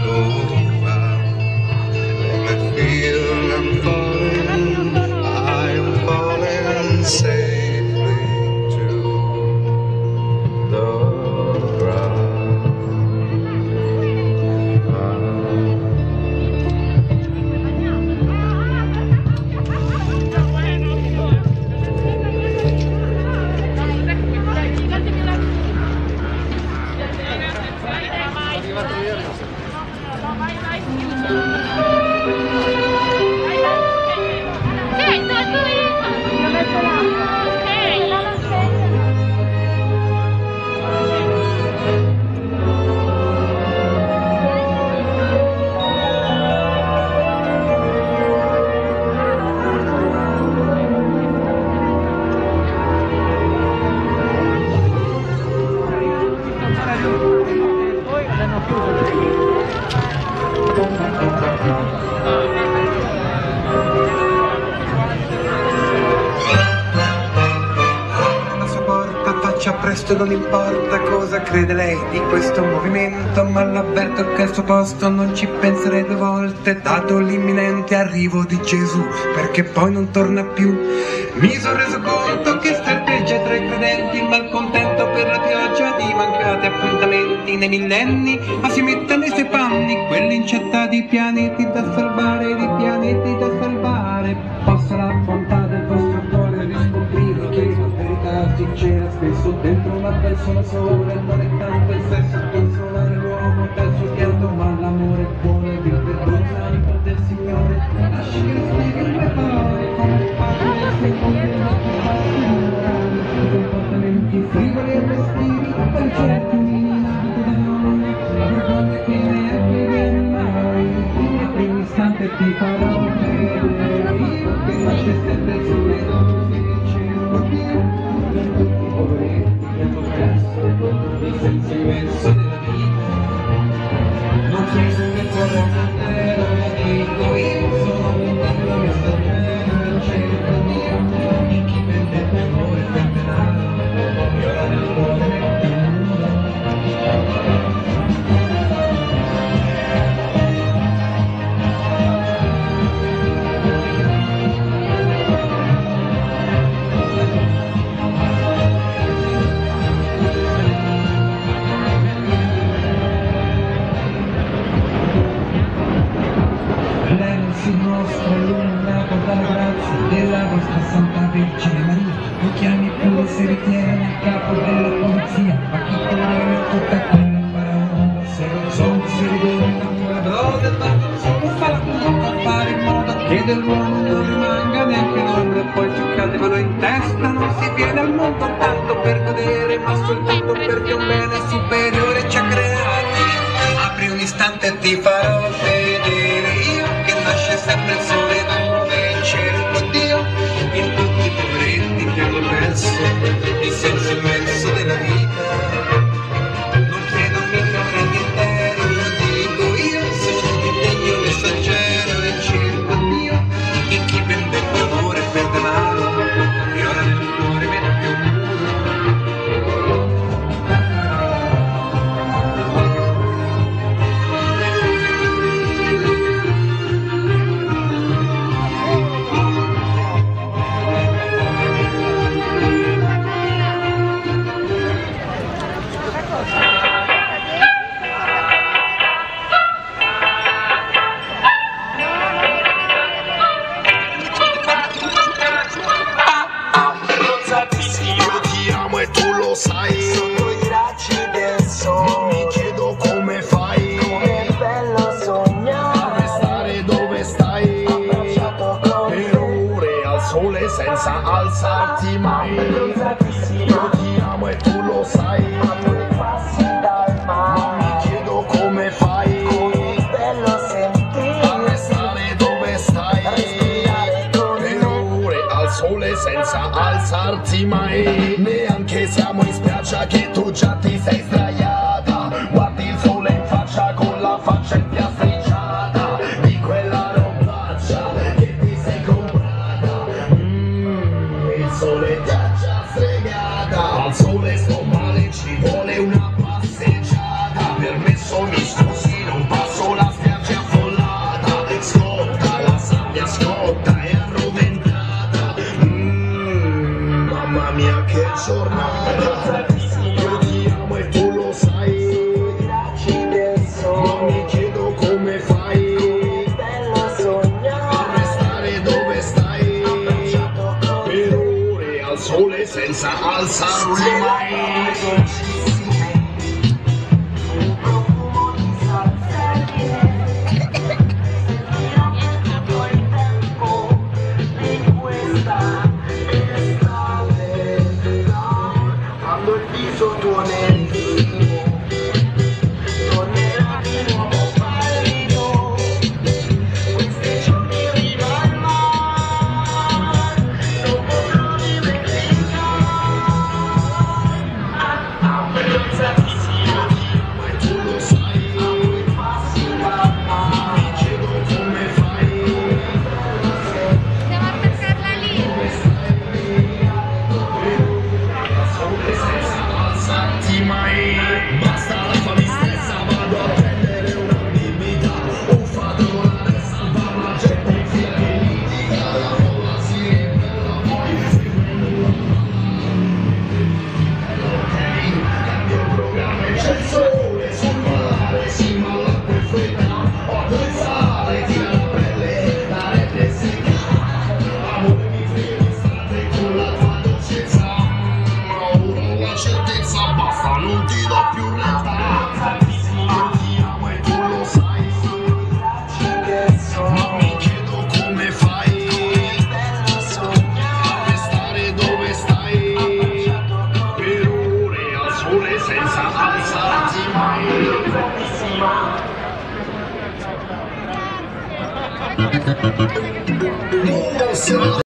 Presto non importa cosa crede lei di questo movimento, ma l'avverto che al suo posto non ci penserei due volte, dato l'imminente arrivo di Gesù, perché poi non torna più. Mi sono reso conto che serpeggia tra i credenti il malcontento per la pioggia di mancati appuntamenti nei millenni, ma si mette nei suoi panni quell'incetta di pianeti da salvare, di pianeti da salvare. Possa la bontà del vostro cuore riscoprire che la verità sincera spesso dentro una persona sola non è tanto il sesso a consolare l'uomo dal suo pianto, ma l'amore buono e il perdono santo del Signore. Lasci che spieghi il mio cuore come padre del secondo comportamenti frivoli e respiri per certi minimati da noi, la vergogna che neanche viene mai. Nel primo istante ti farò vedere io che nasce sempre il sole dove cerco Dio, per tutti i poveretti che hanno perso il senso immenso della vita. Non chiedo che corra intero, lo dico io, sono un bello messaggero del cielo Dio, e chi vende il amore perderà, e ora nel cuore metti un muro. Si mostra illuminato dalla grazia della vostra Santa Vergine Maria. Lo chiami pure se ritiene il capo della polizia, ma chi te ne tutta quella parabola, se non sono si ritorna una droga, ma non solo fa la cosa a fare in modo che dell'uomo non rimanga neanche l'ombra, poi ci cadevano in testa. Non si viene al mondo tanto per godere, ma soltanto perché un bene superiore ci ha creati. Apri un istante e ti farò vedere io che nasce sempre il sole dove cerco Dio, in tutti i poveretti che hanno perso il senso immenso della vita. Non chiedo mica un regno intero, lo dico io, sono un degno messaggero e cerco Dio, e chi vende l'amore perde male, e ora nel cuore mette un muro. Senza alzarti mai, io ti amo e tu lo sai, ma mi chiedo come fai, bello sentire, a restare dove stai, per ore al sole senza alzarti mai, neanche siamo in spiaggia che tu già ti sei sdraiata, guardi il sole in faccia con la faccia impiastricciata, di quella robaccia che ti sei comprata. Il sole ti ha già fregata, al sole sto male, ci vuole una passeggiata, per me mi scusi, non passo la alzarti mai. Quando il viso tuo nerissimo tornerà di nuovo pallido, questi giorni riva al mar, non potrò dimenticare. Apprezzatissimo ti amo e tu lo sai, amo i passi mamma, mi chiedo come fai. Andiamo a pescarla lì. Alzarti mai, basta la fammi stessa, vado a prendere una bibita, un fattore, salva la gente in fila che litiga, la folla si ribella, poi seguendo ok, cambio programma e c'è il sole sul mare, si ma l'acqua è fredda, ho del sale, tira la pelle, la rete secca, amore mi frega di strade con la tua dolcezza. La certezza basta, non ti do più retta. Tantissimo ti amo e tu lo sai. Ma mi chiedo come fai a restare dove stai per ore al sole senza alzarti mai.